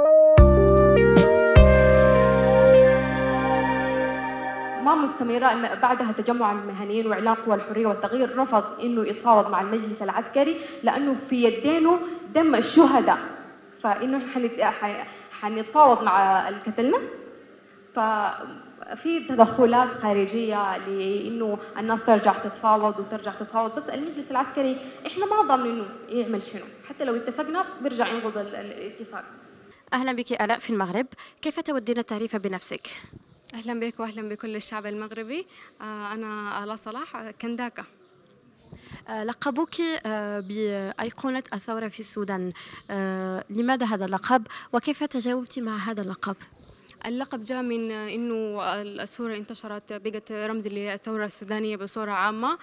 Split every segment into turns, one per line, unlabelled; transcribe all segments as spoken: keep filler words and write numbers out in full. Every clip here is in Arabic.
ما مستمرة بعدها تجمع المهنيين وإعلان قوى الحرية والتغيير رفض إنه يتفاوض مع المجلس العسكري لأنه في يدينه دم الشهداء، فإنه حنتفاوض مع القتلة. ففي تدخلات خارجية لإنه الناس ترجع تتفاوض وترجع تتفاوض، بس المجلس العسكري إحنا ما ضامن إنه يعمل شنو، حتى لو اتفقنا بيرجع ينقض الاتفاق.
أهلا بك آلاء في المغرب، كيف تودين التعريف بنفسك؟
أهلا بك وأهلا بكل الشعب المغربي. أنا آلاء صلاح كنداكا.
لقبوك بأيقونة الثورة في السودان، لماذا هذا اللقب وكيف تجاوبت مع هذا اللقب؟
اللقب جاء من إنه الثورة انتشرت بقت رمز للثورة السودانية بصورة عامة،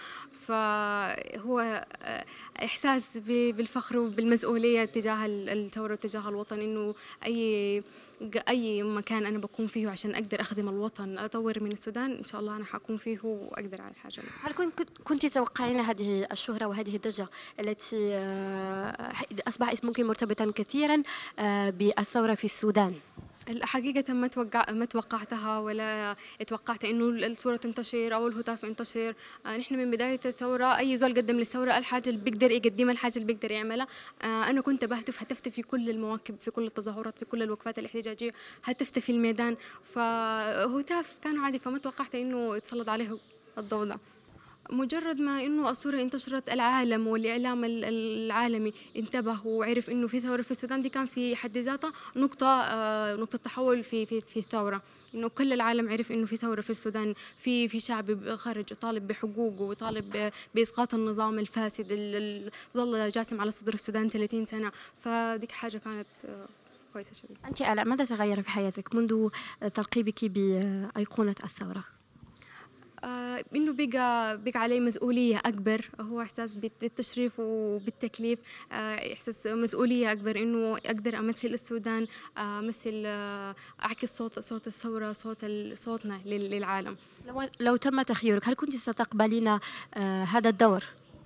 فهو إحساس بالفخر وبالمسؤولية تجاه الثورة وتجاه الوطن، إنه أي أي مكان أنا بكون فيه عشان أقدر أخدم الوطن أطور من السودان إن شاء الله أنا حكون فيه وأقدر على الحاجة.
هل كنت تتوقعين هذه الشهرة وهذه الضجة التي أصبح اسمك مرتبطا كثيرا بالثورة في السودان؟
حقيقة ما توقع ما توقعتها ولا توقعت إنه الصورة تنتشر أو الهتاف ينتشر. نحن من بداية الثورة أي زول قدم للثورة الحاجة اللي بيقدر يقدمها، الحاجة اللي بيقدر يعملها. أنا كنت بهتف هتفت في كل المواكب، في كل التظاهرات، في كل الوقفات الاحتجاجية، هتفت في الميدان، فهتاف كان عادي، فما توقعت إنه يتسلط عليه الضوء ده. مجرد ما إنه الصورة انتشرت العالم والإعلام العالمي انتبه وعرف إنه في ثورة في السودان، دي كان في حد ذاتها نقطة آه نقطة تحول في في في الثورة، إنه كل العالم عرف إنه في ثورة في السودان، في في شعب خارج يطالب بحقوقه ويطالب بإسقاط النظام الفاسد اللي ظل جاسم على صدر السودان ثلاثين سنة، فديك حاجة كانت آه كويسة شديد.
أنت آلاء ماذا تغير في حياتك منذ تلقيبك بأيقونة الثورة؟
آه إنه بقى بقى عليه مسؤولية أكبر، هو إحساس بالتشريف وبالتكليف، آه إحساس مسؤولية أكبر، إنه أقدر أمثل السودان، آه أمثل آه أعكس صوت صوت الثورة، صوت صوتنا للعالم.
لو, لو تم تخييرك هل كنت ستقبلين آه هذا الدور؟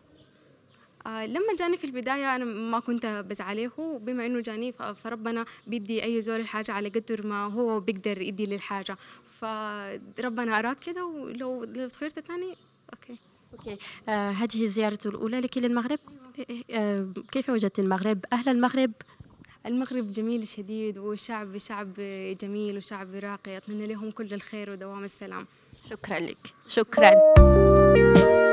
آه لما جاني في البداية أنا ما كنت بس عليه، بما إنه جاني فربنا بيدي أي زول الحاجة على قدر ما هو بيقدر يدي للحاجة، فربنا أراد كده، ولو لو تخيرت تاني أوكي.
أوكي آه هذه الزيارة الأولى لك للمغرب، آه كيف وجدت المغرب؟ أهل المغرب؟
المغرب جميل شديد، وشعب شعب جميل وشعب راقي، أتمنى لهم كل الخير ودوام السلام.
شكرا لك. شكرا.